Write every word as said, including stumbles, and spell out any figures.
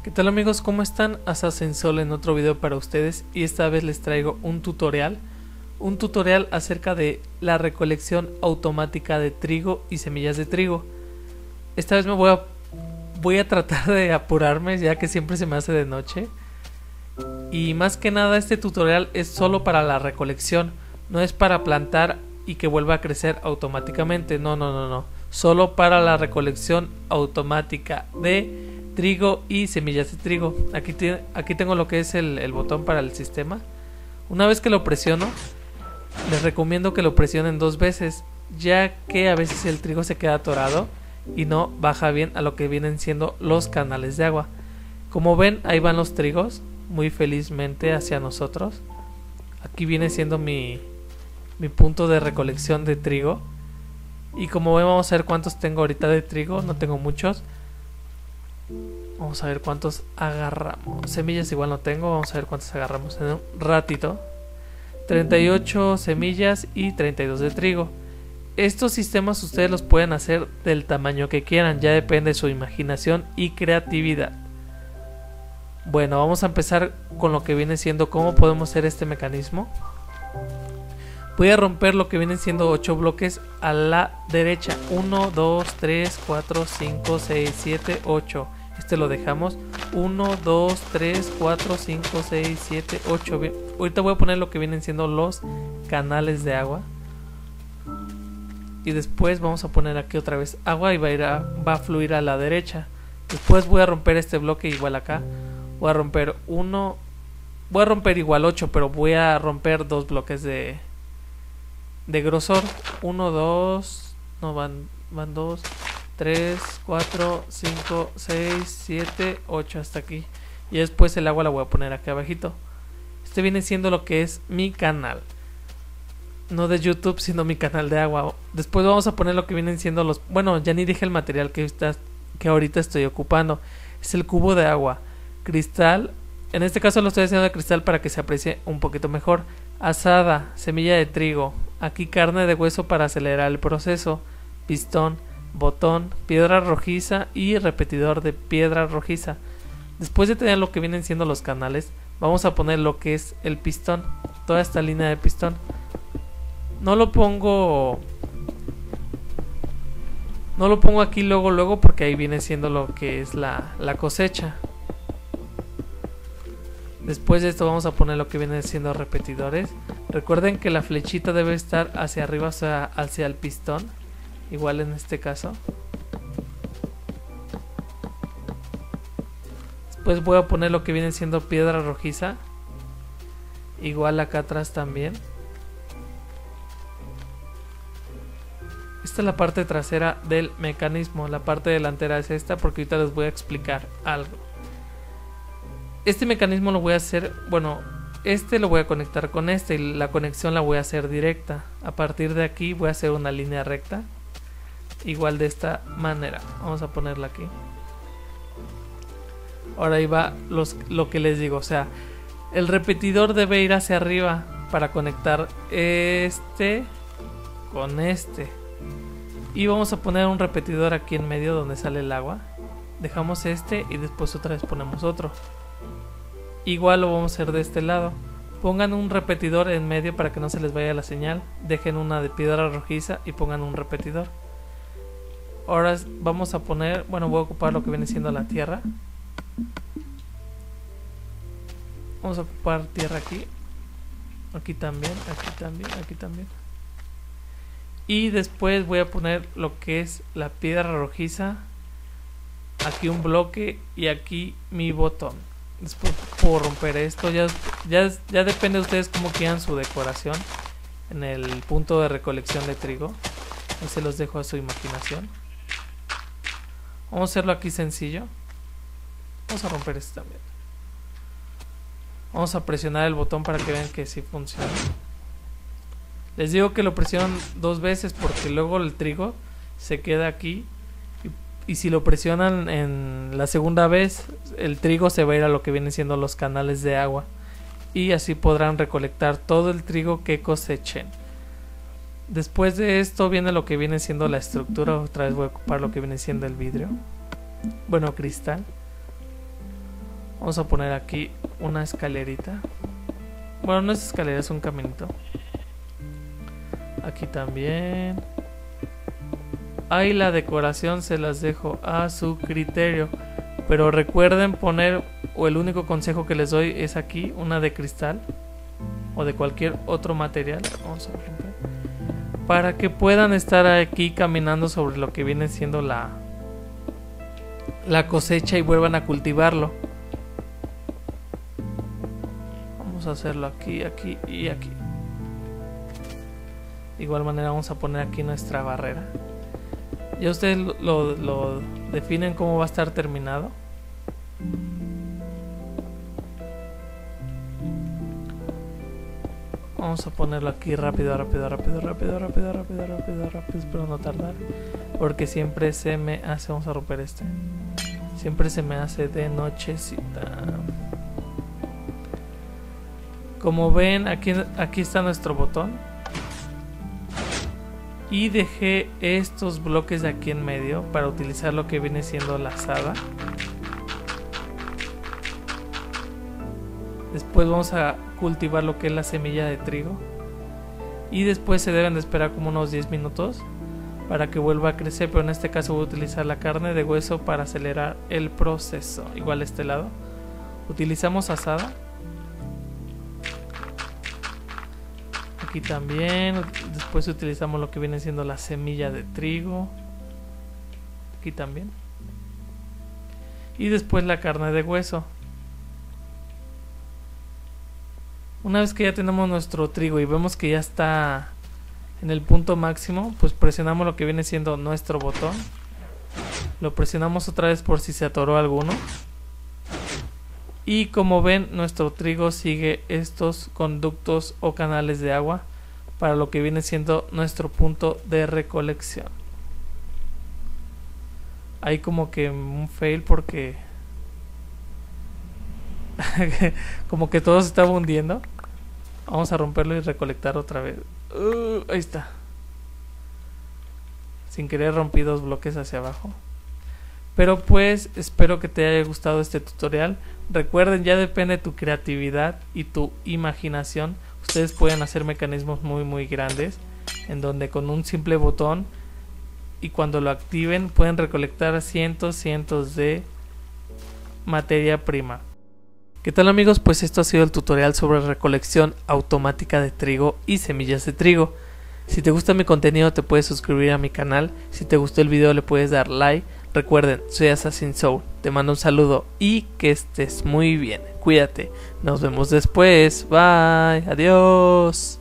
¿Qué tal amigos? ¿Cómo están? Assassin's en otro video para ustedes y esta vez les traigo un tutorial un tutorial acerca de la recolección automática de trigo y semillas de trigo. Esta vez me voy a voy a tratar de apurarme ya que siempre se me hace de noche y más que nada este tutorial es solo para la recolección, no es para plantar y que vuelva a crecer automáticamente, no, no, no, no, solo para la recolección automática de trigo y semillas de trigo. Aquí, aquí tengo lo que es el, el botón para el sistema. Una vez que lo presiono, les recomiendo que lo presionen dos veces, ya que a veces el trigo se queda atorado y no baja bien a lo que vienen siendo los canales de agua. Como ven, ahí van los trigos muy felizmente hacia nosotros. Aquí viene siendo mi, mi punto de recolección de trigo. Y como ven, vamos a ver cuántos tengo ahorita de trigo. No tengo muchos. Vamos a ver cuántos agarramos. Semillas igual no tengo. Vamos a ver cuántos agarramos en un ratito. treinta y ocho semillas y treinta y dos de trigo. Estos sistemas ustedes los pueden hacer del tamaño que quieran. Ya depende de su imaginación y creatividad. Bueno, vamos a empezar con lo que viene siendo cómo podemos hacer este mecanismo. Voy a romper lo que vienen siendo ocho bloques a la derecha. uno, dos, tres, cuatro, cinco, seis, siete, ocho. Este lo dejamos. uno, dos, tres, cuatro, cinco, seis, siete, ocho. Bien. Ahorita voy a poner lo que vienen siendo los canales de agua. Y después vamos a poner aquí otra vez agua y va a, ir a, va a fluir a la derecha. Después voy a romper este bloque igual acá. Voy a romper uno. Voy a romper igual ocho, pero voy a romper dos bloques de... de grosor. uno, dos, no van, van dos, tres, cuatro, cinco, seis, siete, ocho hasta aquí. Y después el agua la voy a poner aquí abajito. Este viene siendo lo que es mi canal. No de YouTube, sino mi canal de agua. Después vamos a poner lo que vienen siendo los... Bueno, ya ni dije el material que, está, que ahorita estoy ocupando. Es el cubo de agua. Cristal. En este caso lo estoy haciendo de cristal para que se aprecie un poquito mejor. Asada, semilla de trigo. Aquí carne de hueso para acelerar el proceso. Pistón, botón, piedra rojiza y repetidor de piedra rojiza. Después de tener lo que vienen siendo los canales, vamos a poner lo que es el pistón. Toda esta línea de pistón. No lo pongo... No lo pongo aquí luego luego porque ahí viene siendo lo que es la, la cosecha. Después de esto vamos a poner lo que vienen siendo repetidores. Recuerden que la flechita debe estar hacia arriba, o sea, hacia el pistón. Igual en este caso. Después voy a poner lo que viene siendo piedra rojiza. Igual acá atrás también. Esta es la parte trasera del mecanismo. La parte delantera es esta porque ahorita les voy a explicar algo. Este mecanismo lo voy a hacer, bueno, este lo voy a conectar con este y la conexión la voy a hacer directa. A partir de aquí voy a hacer una línea recta, igual de esta manera. Vamos a ponerla aquí. Ahora ahí va los, lo que les digo, o sea, el repetidor debe ir hacia arriba para conectar este con este. Y vamos a poner un repetidor aquí en medio donde sale el agua. Dejamos este y después otra vez ponemos otro. Igual lo vamos a hacer de este lado. Pongan un repetidor en medio para que no se les vaya la señal. Dejen una de piedra rojiza y pongan un repetidor. Ahora vamos a poner, bueno, voy a ocupar lo que viene siendo la tierra. Vamos a ocupar tierra aquí. Aquí también, aquí también, aquí también. Y después voy a poner lo que es la piedra rojiza. Aquí un bloque y aquí mi botón. Después puedo romper esto. Ya, ya, ya depende de ustedes cómo quieran su decoración en el punto de recolección de trigo. Ahí se los dejo a su imaginación. Vamos a hacerlo aquí sencillo. Vamos a romper este también. Vamos a presionar el botón para que vean que sí funciona. Les digo que lo presionan dos veces porque luego el trigo se queda aquí. Y si lo presionan en la segunda vez, el trigo se va a ir a lo que vienen siendo los canales de agua. Y así podrán recolectar todo el trigo que cosechen. Después de esto viene lo que viene siendo la estructura. Otra vez voy a ocupar lo que viene siendo el vidrio. Bueno, cristal. Vamos a poner aquí una escalerita. Bueno, no es escalera, es un caminito. Aquí también. Ahí la decoración se las dejo a su criterio. Pero recuerden poner, o el único consejo que les doy es aquí, una de cristal. O de cualquier otro material. Vamos a romper. Para que puedan estar aquí caminando sobre lo que viene siendo la, la cosecha y vuelvan a cultivarlo. Vamos a hacerlo aquí, aquí y aquí. De igual manera vamos a poner aquí nuestra barrera. Ya ustedes lo, lo, lo definen cómo va a estar terminado. Vamos a ponerlo aquí rápido, rápido, rápido, rápido, rápido, rápido, rápido, rápido. Espero no tardar. Porque siempre se me hace... Vamos a romper este. Siempre se me hace de nochecita. Como ven, aquí, aquí está nuestro botón. Y dejé estos bloques de aquí en medio para utilizar lo que viene siendo la azada. Después vamos a cultivar lo que es la semilla de trigo. Y después se deben de esperar como unos diez minutos para que vuelva a crecer. Pero en este caso voy a utilizar la carne de hueso para acelerar el proceso. Igual este lado. Utilizamos azada. Aquí también. Después utilizamos lo que viene siendo la semilla de trigo. Aquí también. Y después la carne de hueso. Una vez que ya tenemos nuestro trigo y vemos que ya está en el punto máximo, pues presionamos lo que viene siendo nuestro botón. Lo presionamos otra vez por si se atoró alguno. Y como ven, nuestro trigo sigue estos conductos o canales de agua para lo que viene siendo nuestro punto de recolección. Hay como que un fail porque como que todo se estaba hundiendo. Vamos a romperlo y recolectar otra vez. Uh, ahí está. Sin querer rompí dos bloques hacia abajo. Pero pues espero que te haya gustado este tutorial. Recuerden, ya depende de tu creatividad y tu imaginación. Ustedes pueden hacer mecanismos muy muy grandes, en donde con un simple botón y cuando lo activen pueden recolectar cientos cientos de materia prima. ¿Qué tal amigos? Pues esto ha sido el tutorial sobre recolección automática de trigo y semillas de trigo. Si te gusta mi contenido te puedes suscribir a mi canal. Si te gustó el video le puedes dar like. Recuerden, soy Assassin Soul. Te mando un saludo y que estés muy bien. Cuídate. Nos vemos después. Bye. Adiós.